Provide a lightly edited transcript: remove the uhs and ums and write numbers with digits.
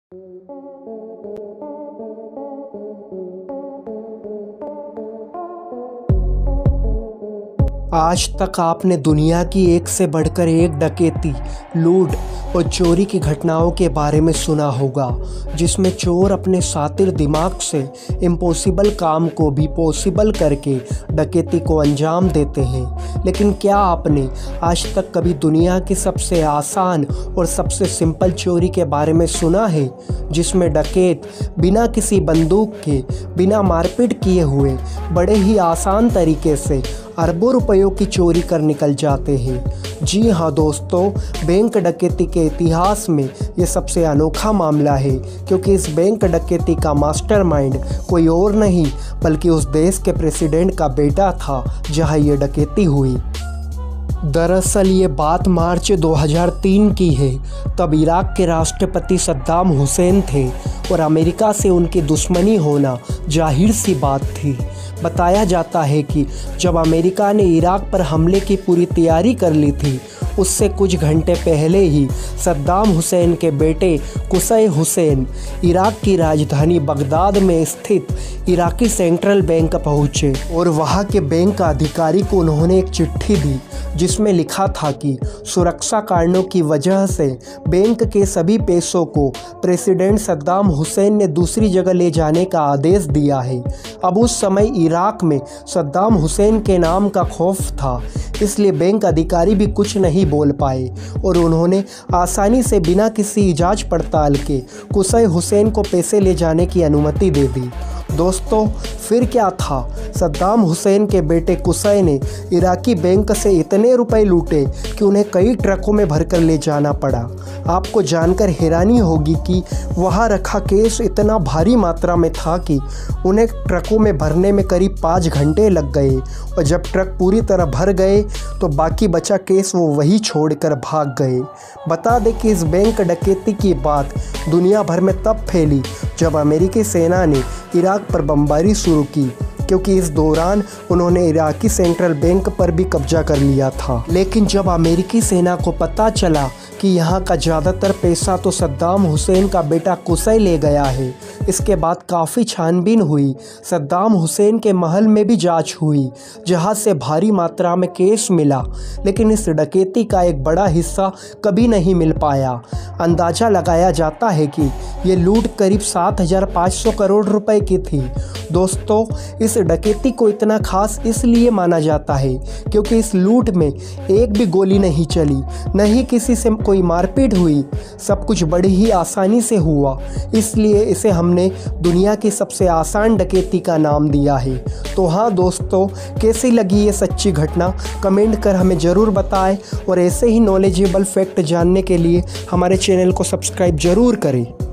आज तक आपने दुनिया की एक से बढ़कर एक डकैती, लूट और चोरी की घटनाओं के बारे में सुना होगा, जिसमें चोर अपने शातिर दिमाग से इम्पॉसिबल काम को भी पॉसिबल करके डकैती को अंजाम देते हैं। लेकिन क्या आपने आज तक कभी दुनिया की सबसे आसान और सबसे सिंपल चोरी के बारे में सुना है, जिसमें डकैत बिना किसी बंदूक के, बिना मारपीट किए हुए बड़े ही आसान तरीके से अरबों रुपयों की चोरी कर निकल जाते हैं। जी हाँ दोस्तों, बैंक डकैती के इतिहास में ये सबसे अनोखा मामला है, क्योंकि इस बैंक डकैती का मास्टरमाइंड कोई और नहीं बल्कि उस देश के प्रेसिडेंट का बेटा था जहाँ ये डकैती हुई। दरअसल ये बात मार्च 2003 की है। तब इराक के राष्ट्रपति सद्दाम हुसैन थे और अमेरिका से उनकी दुश्मनी होना जाहिर सी बात थी। बताया जाता है कि जब अमेरिका ने इराक पर हमले की पूरी तैयारी कर ली थी, उससे कुछ घंटे पहले ही सद्दाम हुसैन के बेटे कुसै हुसैन इराक की राजधानी बगदाद में स्थित इराकी सेंट्रल बैंक पहुंचे और वहां के बैंक अधिकारी को उन्होंने एक चिट्ठी दी, जिसमें लिखा था कि सुरक्षा कारणों की वजह से बैंक के सभी पैसों को प्रेसिडेंट सद्दाम हुसैन ने दूसरी जगह ले जाने का आदेश दिया है। अब उस समय इराक में सद्दाम हुसैन के नाम का खौफ था, इसलिए बैंक अधिकारी भी कुछ नहीं बोल पाए और उन्होंने आसानी से बिना किसी जांच पड़ताल के कुसै हुसैन को पैसे ले जाने की अनुमति दे दी। दोस्तों, फिर क्या था, सद्दाम हुसैन के बेटे कुसै ने इराकी बैंक से इतने रुपए लूटे कि उन्हें कई ट्रकों में भरकर ले जाना पड़ा। आपको जानकर हैरानी होगी कि वहाँ रखा कैश इतना भारी मात्रा में था कि उन्हें ट्रकों में भरने में करीब 5 घंटे लग गए और जब ट्रक पूरी तरह भर गए तो बाकी बचा कैश वो वही छोड़कर भाग गए। बता दें कि इस बैंक डकैती की बात दुनिया भर में तब फैली जब अमेरिकी सेना ने इराक पर बमबारी शुरू की, क्योंकि इस दौरान उन्होंने इराकी सेंट्रल बैंक पर भी कब्जा कर लिया था। लेकिन जब अमेरिकी सेना को पता चला कि यहाँ का ज़्यादातर पैसा तो सद्दाम हुसैन का बेटा कुसै ले गया है, इसके बाद काफ़ी छानबीन हुई। सद्दाम हुसैन के महल में भी जांच हुई, जहाँ से भारी मात्रा में कैश मिला, लेकिन इस डकैती का एक बड़ा हिस्सा कभी नहीं मिल पाया। अंदाज़ा लगाया जाता है कि ये लूट करीब 7,500 करोड़ रुपए की थी। दोस्तों, इस डकैती को इतना खास इसलिए माना जाता है क्योंकि इस लूट में एक भी गोली नहीं चली, न ही किसी से कोई मारपीट हुई, सब कुछ बड़ी ही आसानी से हुआ। इसलिए इसे हमने दुनिया की सबसे आसान डकैती का नाम दिया है। तो हाँ दोस्तों, कैसी लगी ये सच्ची घटना, कमेंट कर हमें ज़रूर बताएं और ऐसे ही नॉलेजेबल फैक्ट जानने के लिए हमारे चैनल को सब्सक्राइब ज़रूर करें।